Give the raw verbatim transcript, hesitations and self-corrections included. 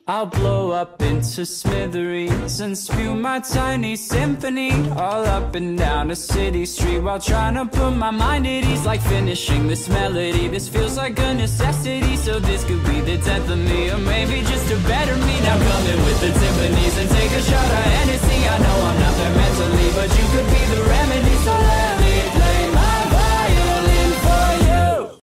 I'll blow up into smithereens and spew my tiny symphony all up and down a city street while trying to put my mind at ease. Like finishing this melody, this feels like a necessity. So this could be the death of me, or maybe just a better me. Now come in with the timpanis and take a shot of Hennessy. I know I'm